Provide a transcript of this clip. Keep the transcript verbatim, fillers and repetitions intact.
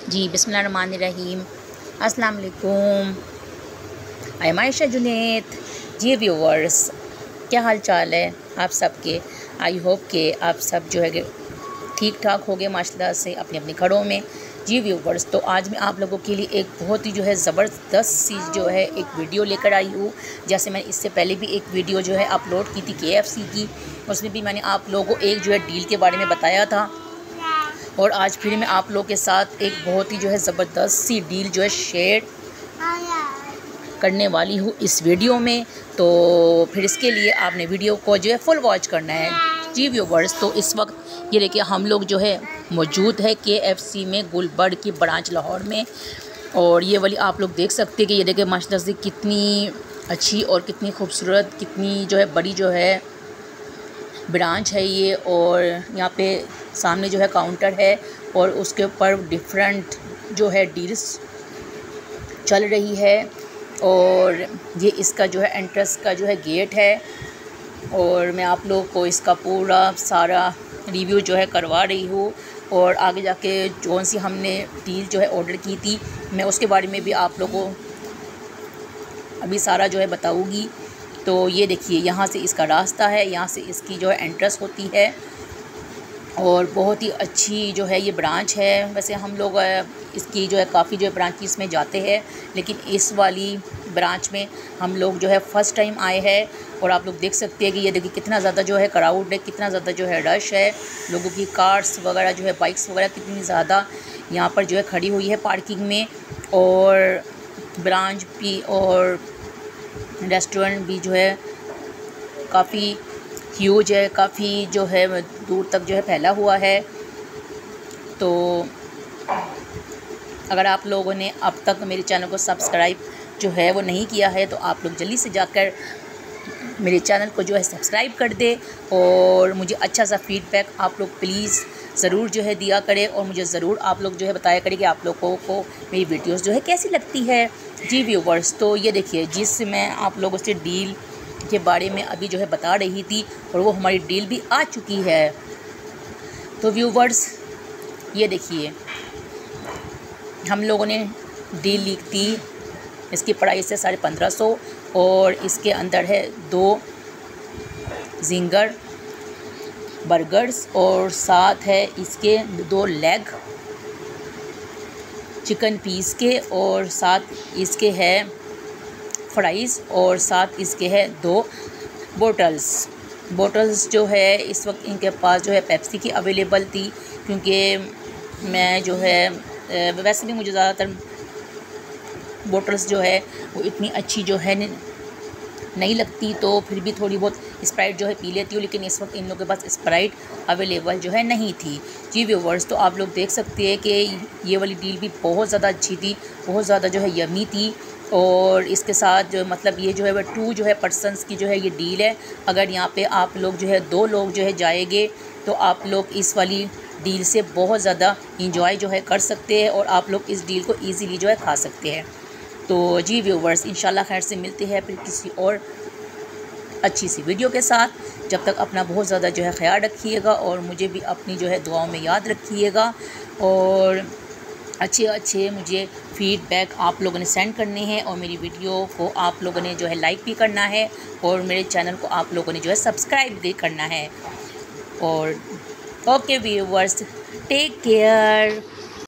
जी बिस्मिल्लाहिर्रहमानिर्रहीम। अस्सलाम वालेकुम। I am Ayesha Junaid. जी व्यूवर्स, क्या हाल चाल है आप सबके। आई होप के आप सब जो है ठीक ठाक हो गए माशाल्लाह से अपने अपने घरों में। जी व्यूवर्स, तो आज मैं आप लोगों के लिए एक बहुत ही जो है ज़बरदस्त सी जो है एक वीडियो लेकर आई हूँ। जैसे मैंने इससे पहले भी एक वीडियो जो है अपलोड की थी के एफ सी की, उसमें भी मैंने आप लोगों को एक जो है डील के बारे में बताया था। और आज फिर मैं आप लोगों के साथ एक बहुत ही जो है ज़बरदस्त सी डील जो है शेयर करने वाली हूँ इस वीडियो में। तो फिर इसके लिए आपने वीडियो को जो है फुल वॉच करना है। जी व्यूवर्स, तो इस वक्त ये देखिए हम लोग जो है मौजूद है के एफ सी में, गुलबर्ग की ब्रांच लाहौर में। और ये वाली आप लोग देख सकते हैं कि ये देखिए माशाल्लाह से कितनी अच्छी और कितनी खूबसूरत, कितनी जो है बड़ी जो है ब्रांच है ये। और यहाँ पे सामने जो है काउंटर है और उसके ऊपर डिफरेंट जो है डील्स चल रही है। और ये इसका जो है एंट्रेंस का जो है गेट है। और मैं आप लोगों को इसका पूरा सारा रिव्यू जो है करवा रही हूँ। और आगे जाके कौन सी हमने डील जो है ऑर्डर की थी, मैं उसके बारे में भी आप लोगों को अभी सारा जो है बताऊँगी। तो ये देखिए यहाँ से इसका रास्ता है, यहाँ से इसकी जो है एंट्रेंस होती है। और बहुत ही अच्छी जो है ये ब्रांच है। वैसे हम लोग इसकी जो है काफ़ी जो है ब्रांचेस में जाते हैं, लेकिन इस वाली ब्रांच में हम लोग जो है फ़र्स्ट टाइम आए हैं। और आप लोग देख सकते हैं कि ये देखिए कितना ज़्यादा जो है क्राउड है, कितना ज़्यादा जो है रश है। लोगों की कार्स वगैरह जो है, बाइक्स वगैरह कितनी ज़्यादा यहाँ पर जो है खड़ी हुई है पार्किंग में। और ब्रांच भी और रेस्टोरेंट भी जो है काफ़ी ह्यूज है, काफ़ी जो है दूर तक जो है फैला हुआ है। तो अगर आप लोगों ने अब तक मेरे चैनल को सब्सक्राइब जो है वो नहीं किया है, तो आप लोग जल्दी से जाकर मेरे चैनल को जो है सब्सक्राइब कर दे। और मुझे अच्छा सा फीडबैक आप लोग प्लीज़ ज़रूर जो है दिया करें। और मुझे ज़रूर आप लोग जो है बताया करें कि आप लोगों को मेरी वीडियोस जो है कैसी लगती है। जी व्यूवर्स, तो ये देखिए जिस मैं आप लोगों से डील के बारे में अभी जो है बता रही थी, और वो हमारी डील भी आ चुकी है। तो व्यूवर्स ये देखिए हम लोगों ने डील ली थी, इसकी प्राइस है साढ़े पंद्रह सौ। और इसके अंदर है दो जिंगर बर्गर्स और साथ है इसके दो लेग चिकन पीस के, और साथ इसके है फ्राइज़, और साथ इसके है दो बोटल्स बोटल्स जो है इस वक्त इनके पास जो है पेप्सी की अवेलेबल थी। क्योंकि मैं जो है वैसे भी मुझे ज़्यादातर बोटल्स जो है वो इतनी अच्छी जो है नहीं लगती, तो फिर भी थोड़ी बहुत स्प्राइट जो है पी लेती हूँ। लेकिन इस वक्त इन लोगों के पास स्प्राइट अवेलेबल जो है नहीं थी। जी व्यूवर्स, तो आप लोग देख सकते हैं कि ये वाली डील भी बहुत ज़्यादा अच्छी थी, बहुत ज़्यादा जो है यमी थी। और इसके साथ जो मतलब ये जो है वह टू जो है पर्सनस की जो है ये डील है। अगर यहाँ पे आप लोग जो है दो लोग जो है जाएंगे, तो आप लोग इस वाली डील से बहुत ज़्यादा इंजॉय जो है कर सकते हैं। और आप लोग इस डील को ईज़िली जो है खा सकते हैं। तो जी व्यूवर्स, इंशाल्लाह खैर से मिलते हैं फिर किसी और अच्छी सी वीडियो के साथ। जब तक अपना बहुत ज़्यादा जो है ख्याल रखिएगा, और मुझे भी अपनी जो है दुआओं में याद रखिएगा। और अच्छे अच्छे मुझे फीडबैक आप लोगों ने सेंड करने हैं, और मेरी वीडियो को आप लोगों ने जो है लाइक भी करना है, और मेरे चैनल को आप लोगों ने जो है सब्सक्राइब भी करना है। और ओके व्यूवर्स, टेक केयर।